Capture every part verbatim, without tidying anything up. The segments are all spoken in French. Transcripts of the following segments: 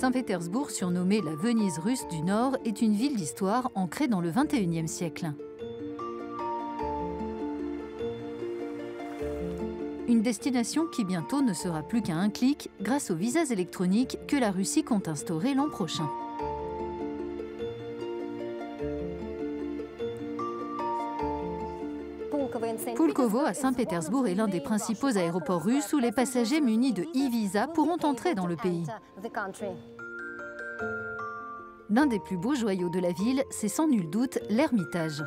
Saint-Pétersbourg, surnommée la Venise russe du Nord, est une ville d'histoire ancrée dans le vingt et unième siècle. Une destination qui bientôt ne sera plus qu'à un clic grâce aux visas électroniques que la Russie compte instaurer l'an prochain. Pulkovo à Saint-Pétersbourg est l'un des principaux aéroports russes où les passagers munis de e-visa pourront entrer dans le pays. L'un des plus beaux joyaux de la ville, c'est sans nul doute l'Ermitage.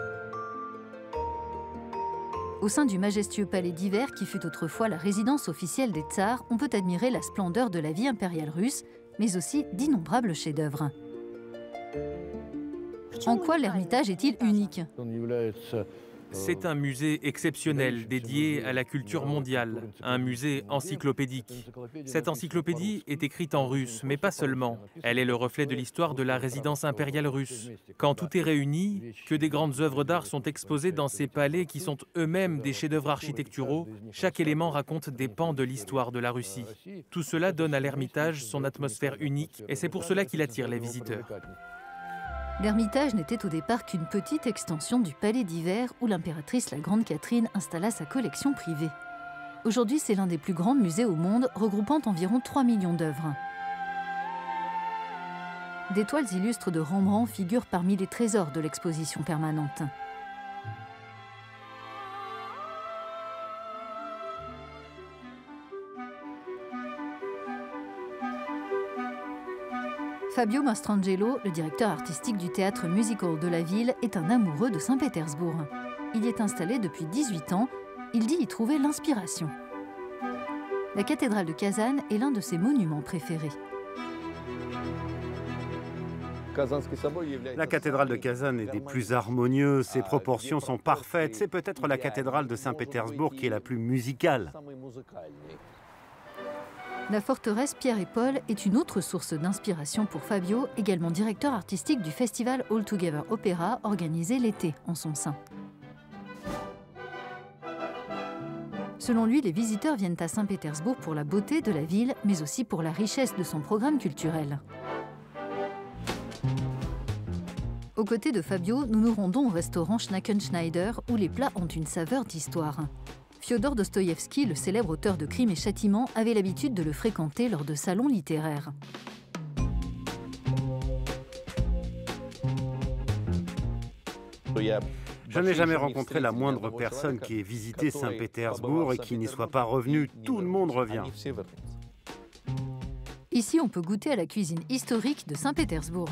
Au sein du majestueux palais d'hiver qui fut autrefois la résidence officielle des tsars, on peut admirer la splendeur de la vie impériale russe, mais aussi d'innombrables chefs-d'œuvre. En quoi l'Ermitage est-il unique ? C'est un musée exceptionnel dédié à la culture mondiale, un musée encyclopédique. Cette encyclopédie est écrite en russe, mais pas seulement. Elle est le reflet de l'histoire de la résidence impériale russe. Quand tout est réuni, que des grandes œuvres d'art sont exposées dans ces palais qui sont eux-mêmes des chefs-d'œuvre architecturaux, chaque élément raconte des pans de l'histoire de la Russie. Tout cela donne à l'Ermitage son atmosphère unique et c'est pour cela qu'il attire les visiteurs. L'Ermitage n'était au départ qu'une petite extension du palais d'hiver où l'impératrice la Grande Catherine installa sa collection privée. Aujourd'hui, c'est l'un des plus grands musées au monde, regroupant environ trois millions d'œuvres. Des toiles illustres de Rembrandt figurent parmi les trésors de l'exposition permanente. Fabio Mastrangelo, le directeur artistique du théâtre musical de la ville, est un amoureux de Saint-Pétersbourg. Il y est installé depuis dix-huit ans. Il dit y trouver l'inspiration. La cathédrale de Kazan est l'un de ses monuments préférés. La cathédrale de Kazan est des plus harmonieuses, ses proportions sont parfaites. C'est peut-être la cathédrale de Saint-Pétersbourg qui est la plus musicale. La forteresse Pierre et Paul est une autre source d'inspiration pour Fabio, également directeur artistique du festival All Together Opera organisé l'été en son sein. Selon lui, les visiteurs viennent à Saint-Pétersbourg pour la beauté de la ville, mais aussi pour la richesse de son programme culturel. Aux côtés de Fabio, nous nous rendons au restaurant Schnackenschneider où les plats ont une saveur d'histoire. Fyodor Dostoïevski, le célèbre auteur de Crimes et Châtiments, avait l'habitude de le fréquenter lors de salons littéraires. Je n'ai jamais rencontré la moindre personne qui ait visité Saint-Pétersbourg et qui n'y soit pas revenu. Tout le monde revient. Ici, on peut goûter à la cuisine historique de Saint-Pétersbourg.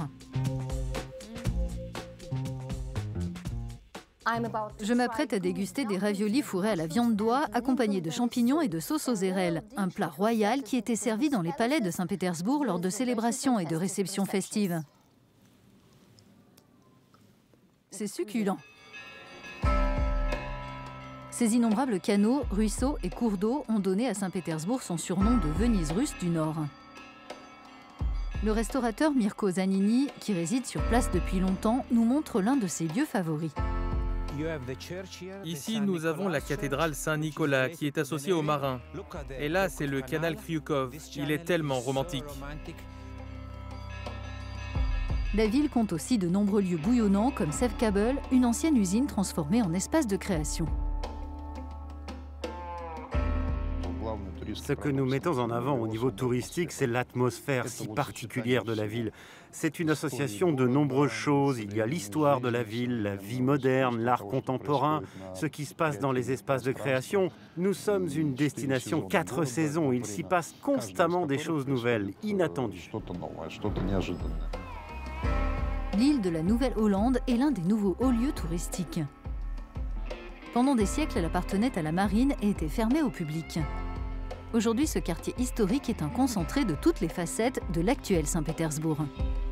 Je m'apprête à déguster des raviolis fourrés à la viande d'oie, accompagnés de champignons et de sauce aux érelles, un plat royal qui était servi dans les palais de Saint-Pétersbourg lors de célébrations et de réceptions festives. C'est succulent. Ces innombrables canaux, ruisseaux et cours d'eau ont donné à Saint-Pétersbourg son surnom de Venise russe du Nord. Le restaurateur Mirko Zanini, qui réside sur place depuis longtemps, nous montre l'un de ses lieux favoris. Ici, nous avons la cathédrale Saint-Nicolas qui est associée aux marins. Et là, c'est le canal Kryukov. Il est tellement romantique. La ville compte aussi de nombreux lieux bouillonnants comme Sevkabel, une ancienne usine transformée en espace de création. Ce que nous mettons en avant au niveau touristique, c'est l'atmosphère si particulière de la ville. C'est une association de nombreuses choses. Il y a l'histoire de la ville, la vie moderne, l'art contemporain, ce qui se passe dans les espaces de création. Nous sommes une destination quatre saisons. Il s'y passe constamment des choses nouvelles, inattendues. L'île de la Nouvelle-Hollande est l'un des nouveaux hauts lieux touristiques. Pendant des siècles, elle appartenait à la marine et était fermée au public. Aujourd'hui, ce quartier historique est un concentré de toutes les facettes de l'actuel Saint-Pétersbourg.